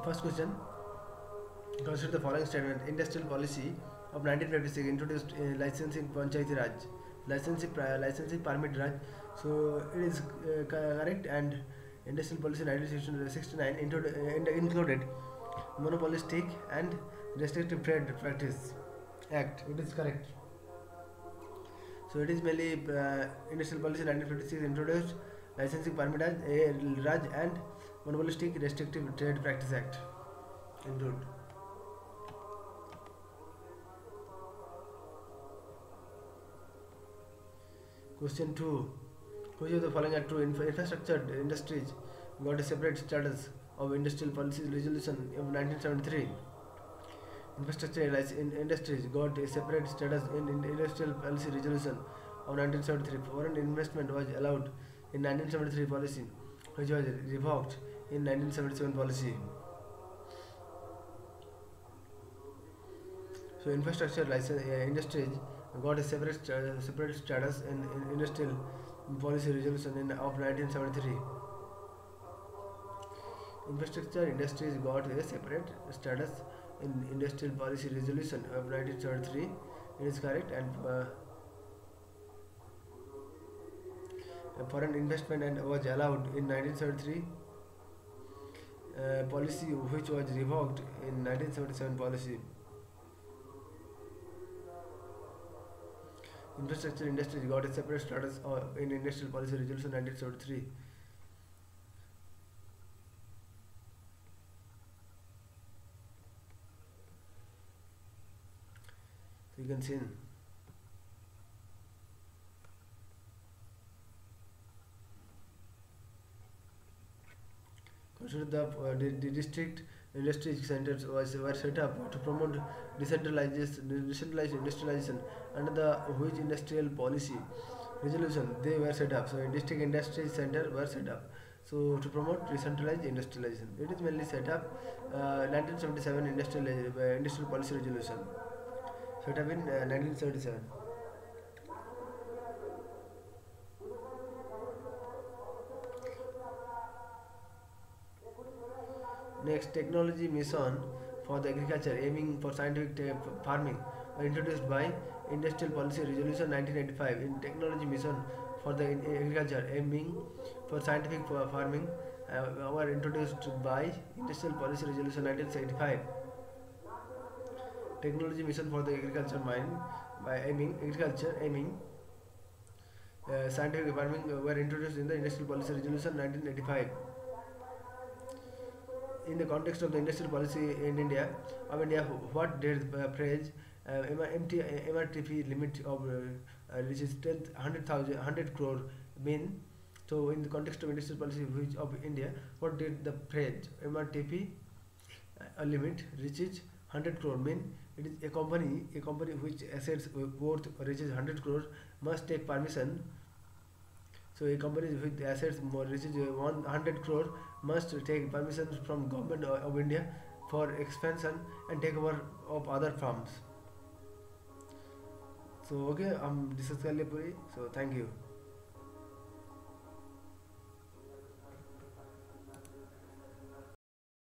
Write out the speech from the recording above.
First question. Consider the following statement. Industrial policy of 1956 introduced licensing Panchayati Raj. Licensing permit Raj. So it is correct, and industrial policy 1969 included monopolistic and restrictive trade practice act. It is correct. So it is mainly industrial policy 1956 introduced licensing permit Raj and monopolistic restrictive trade practice act include. Question 2. Which of the following are true? Infrastructure industries got a separate status of industrial policy resolution of 1973. Infrastructure industries got a separate status in industrial policy resolution of 1973. Foreign investment was allowed in 1973 policy, which was revoked in 1977 policy. So infrastructure industries got a separate status in industrial policy resolution of 1973. Infrastructure industries got a separate status in industrial policy resolution of 1973. It is correct, and foreign investment and was allowed in 1973 policy, which was revoked in 1977 policy. Infrastructure industries got a separate status in industrial policy resolution 1973. So you can see. Consider the district industry centers were set up to promote decentralized industrialization under the which industrial policy resolution they were set up. So district industry center were set up so to promote decentralized industrialization. It is mainly set up 1977 industrial policy resolution set up in 1977. Next, technology mission for the agriculture aiming for scientific farming were introduced by Industrial Policy Resolution 1985. In technology mission for the agriculture aiming for scientific farming were introduced by Industrial Policy Resolution 1985. Technology mission for the agriculture aiming scientific farming were introduced in the Industrial Policy Resolution 1985. In the context of the industrial policy in India, what did the phrase MRTP limit of which is 100 crore mean? So, in the context of industrial policy of India, what did the phrase MRTP limit reaches 100 crore mean? It is a company which assets worth reaches 100 crore must take permission. So a company with assets reaches 100 crore must take permission from government of India for expansion and takeover of other firms. So okay, discuss कर लिए पूरी. So thank you.